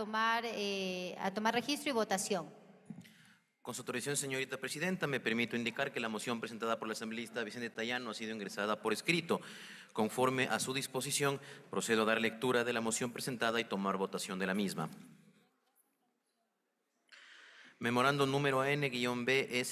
tomar registro y votación. Con su autorización, señorita presidenta, me permito indicar que la moción presentada por el asambleísta Vicente Tayano ha sido ingresada por escrito. Conforme a su disposición, procedo a dar lectura de la moción presentada y tomar votación de la misma. Memorando número AN-B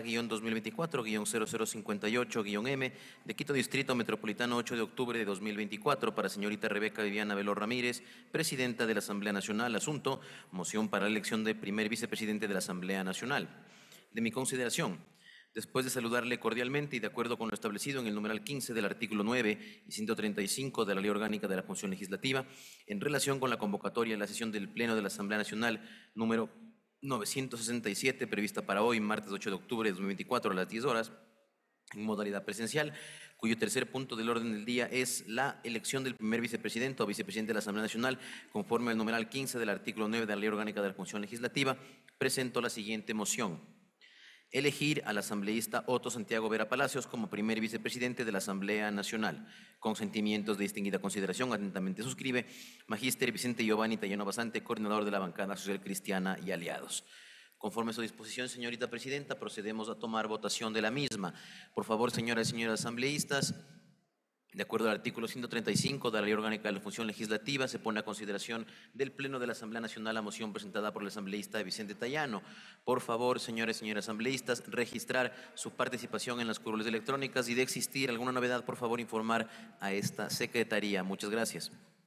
SCA-2024-0058-M de Quito Distrito Metropolitano 8 de octubre de 2024 para señorita Rebeca Viviana Velor Ramírez, presidenta de la Asamblea Nacional. Asunto: moción para la elección de primer vicepresidente de la Asamblea Nacional. De mi consideración, después de saludarle cordialmente y de acuerdo con lo establecido en el numeral 15 del artículo 9 y 135 de la Ley Orgánica de la Función Legislativa, en relación con la convocatoria de la sesión del Pleno de la Asamblea Nacional número 967, prevista para hoy, martes 8 de octubre de 2024 a las 10 horas, en modalidad presencial, cuyo tercer punto del orden del día es la elección del primer vicepresidente o vicepresidente de la Asamblea Nacional, conforme al numeral 15 del artículo 9 de la Ley Orgánica de la Función Legislativa, presento la siguiente moción: elegir al asambleísta Otto Santiago Vera Palacios como primer vicepresidente de la Asamblea Nacional. Con sentimientos de distinguida consideración, atentamente suscribe Magíster Vicente Giovanni Tayano Basante, coordinador de la bancada social cristiana y aliados. Conforme a su disposición, señorita presidenta, procedemos a tomar votación de la misma. Por favor, señoras y señores asambleístas, de acuerdo al artículo 135 de la Ley Orgánica de la Función Legislativa, se pone a consideración del Pleno de la Asamblea Nacional la moción presentada por el asambleísta Vicente Tayano. Por favor, señores y señoras asambleístas, registrar su participación en las curules electrónicas y de existir alguna novedad, por favor, informar a esta secretaría. Muchas gracias.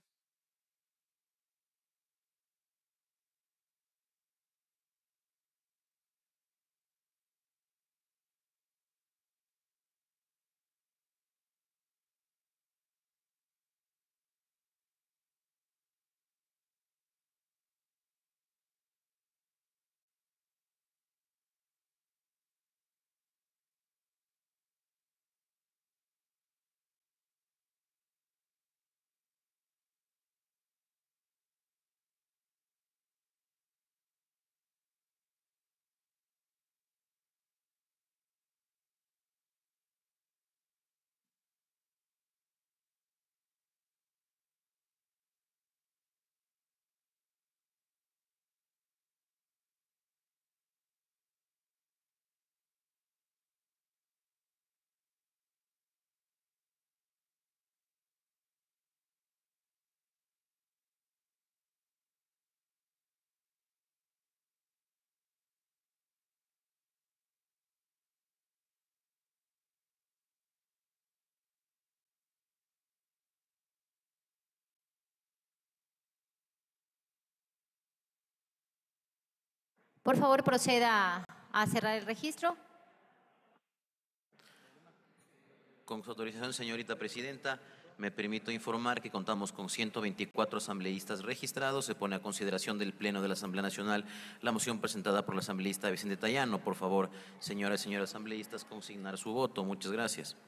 Por favor, proceda a cerrar el registro. Con su autorización, señorita presidenta, me permito informar que contamos con 124 asambleístas registrados. Se pone a consideración del Pleno de la Asamblea Nacional la moción presentada por el asambleísta Vicente Tayano. Por favor, señoras y señores asambleístas, consignar su voto. Muchas gracias.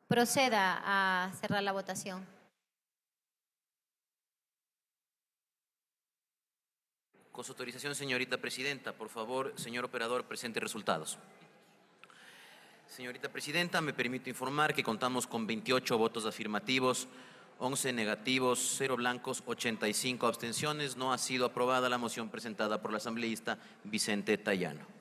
Proceda a cerrar la votación. Con su autorización, señorita presidenta, por favor, señor operador, presente resultados. Señorita presidenta, me permito informar que contamos con 28 votos afirmativos, 11 negativos, 0 blancos, 85 abstenciones. No ha sido aprobada la moción presentada por la asambleísta Vicente Tayano.